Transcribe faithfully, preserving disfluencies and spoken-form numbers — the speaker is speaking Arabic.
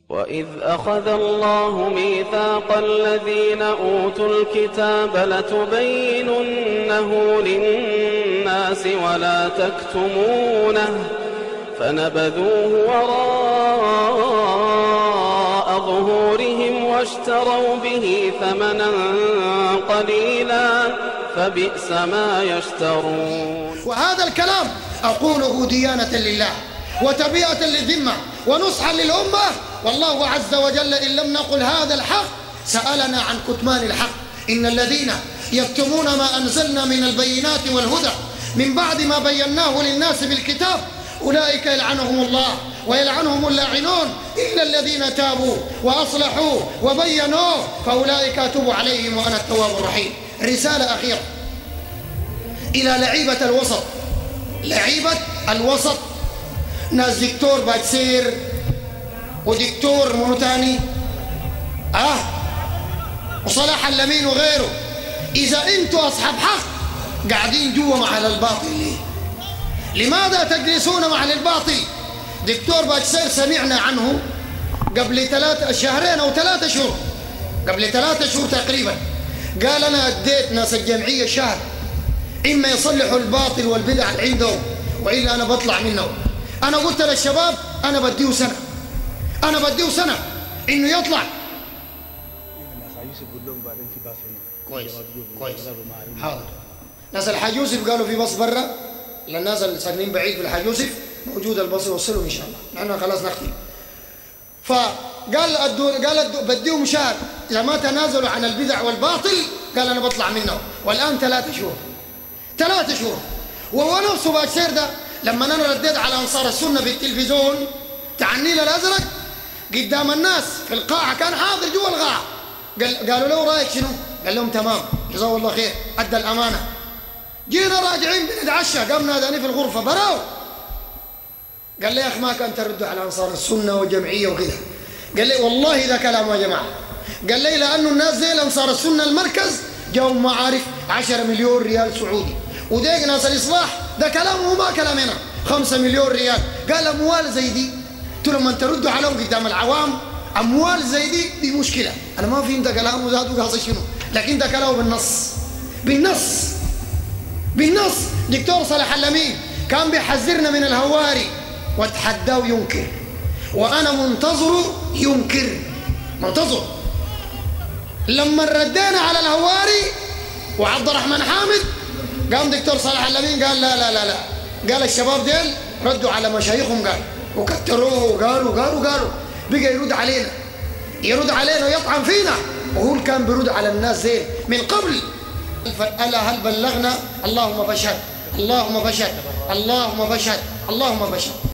وإذ أخذ الله ميثاق الذين أوتوا الكتاب لتبيننه للناس ولا تكتمونه فنبذوه وراء ظهورهم واشتروا به ثمنا قليلا فبئس ما يشترون. وهذا الكلام أقوله ديانة لله وتبيئة للذمة ونصحا للأمة، والله عز وجل إن لم نقل هذا الحق سألنا عن كتمان الحق. إن الذين يكتمون ما أنزلنا من البينات والهدى من بعد ما بيناه للناس بالكتاب أولئك يلعنهم الله ويلعنهم اللاعنون إلا الذين تابوا وأصلحوا وبينوا فأولئك أتوب عليهم وأنا التواب الرحيم. رسالة أخيرة إلى لعيبة الوسط، لعيبة الوسط، ناس دكتور باتسير ودكتور مونتاني اه وصلاح اللمين وغيره. إذا أنتوا أصحاب حق قاعدين جوا مع أهل الباطل ليه؟ لماذا تجلسون مع أهل الباطل؟ دكتور باتسير سمعنا عنه قبل ثلاثة شهرين أو ثلاثة شهور، قبل ثلاثة شهور تقريبا، قال أنا أديت ناس الجمعية شهر إما يصلحوا الباطل والبدع اللي عندهم وإلا أنا بطلع منه. أنا قلت للشباب أنا بديه سنة، أنا بديه سنة إنه يطلع. كويس كويس حاضر. ناس الحاج يوسف قالوا في باص برا للناس اللي ساكنين بعيد في الحاج يوسف موجود الباص يوصلهم إن شاء الله، لأننا خلاص نختم. فقال أدو قال أدو بديهم شهر إذا ما تنازلوا عن البدع والباطل قال أنا بطلع منه. والآن ثلاثة شهور ثلاثة شهور وهو نفسه باتسير ده لما أنا رديت على أنصار السنة في التلفزيون تاع النيل الأزرق قدام الناس في القاعة، كان حاضر جوا القاعة، قال قالوا له رأيك شنو؟ قال لهم تمام جزاه الله خير أدى الأمانة. جينا راجعين بنتعشى قام ناداني في الغرفة براو قال لي يا أخي ما كان تردوا على أنصار السنة وجمعية وكذا. قال لي والله ذا كلام يا جماعة. قال لي لأنه الناس زي الأنصار السنة المركز جاوا معارف عشرة مليون ريال سعودي، وديك ناس الإصلاح ده كلامه ما كلامنا خمسة مليون ريال. قال أموال زي دي قلت لما تردوا عليهم قدام العوام أموال زي دي دي مشكلة. أنا ما فهمت كلامه ذاته قاصد شنو، لكن ده كلامه بالنص بالنص بالنص. دكتور صلاح اللمين كان بيحذرنا من الهواري وتحداه ينكر، وأنا منتظره ينكر منتظر. لما ردينا على الهواري وعبد الرحمن حامد قام دكتور صلاح اللمين قال لا لا لا لا، قال الشباب ديل ردوا على مشايخهم قال وكتروه وقالوا قالوا قالوا بقى يرد علينا يرد علينا ويطعن فينا، وهو كان بيرد على الناس زين من قبل. ألا هل بلغنا؟ اللهم فاشهد اللهم فاشهد اللهم فاشهد اللهم فاشهد.